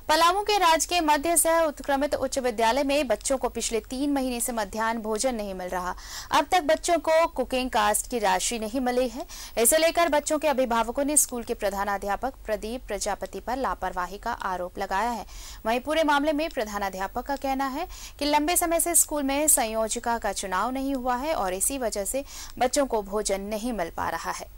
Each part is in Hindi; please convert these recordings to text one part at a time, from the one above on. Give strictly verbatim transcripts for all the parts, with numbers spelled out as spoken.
पलामू के राजकीय मध्य सह उत्क्रमित उच्च विद्यालय में बच्चों को पिछले तीन महीने से मध्याह्न भोजन नहीं मिल रहा। अब तक बच्चों को कुकिंग कास्ट की राशि नहीं मिली है। इसे लेकर बच्चों के अभिभावकों ने स्कूल के प्रधानाध्यापक प्रदीप प्रजापति पर लापरवाही का आरोप लगाया है। वहीं पूरे मामले में प्रधानाध्यापक का कहना है कि लंबे समय से स्कूल में संयोजिका का चुनाव नहीं हुआ है और इसी वजह से बच्चों को भोजन नहीं मिल पा रहा है।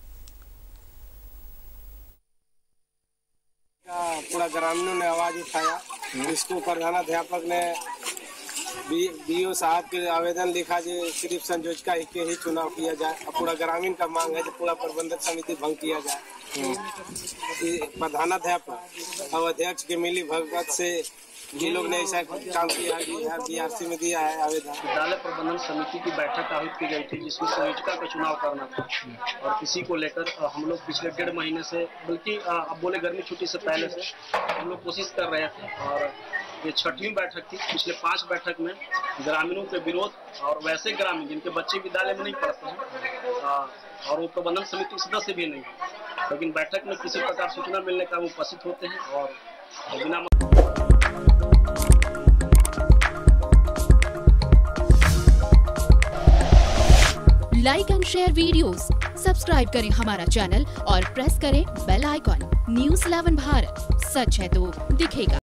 पूरा ग्रामीणों ने आवाज उठाया। इसको प्रधानाध्यापक ने बीओ साहब के आवेदन लिखा जो सिर्फ संयोजिका के ही चुनाव किया जाए। पूरा ग्रामीण का मांग है कि पूरा प्रबंधक समिति भंग किया जाए। प्रधानाध्यापक और अध्यक्ष के मिली भगत से ये लोग ने ऐसा काम किया कि बीआरसी में दिया है आवेदन। विद्यालय प्रबंधन समिति की बैठक आहूत की गई थी जिसमें संयोजिका का चुनाव करना था और इसी को लेकर हम लोग पिछले डेढ़ महीने से, बल्कि अब बोले गर्मी छुट्टी से पहले से हम लोग कोशिश कर रहे थे और ये छठवीं बैठक थी। पिछले पांच बैठक में ग्रामीणों के विरोध और वैसे ग्रामीण जिनके बच्चे विद्यालय में नहीं पढ़ते हैं और वो प्रबंधन समिति सदस्य भी नहीं है, लेकिन बैठक में किसी प्रकार सूचना मिलने का वो उपस्थित होते हैं और बिना like and share videos, subscribe करें हमारा चैनल और प्रेस करें bell icon. News eleven Bharat, सच है तो दिखेगा।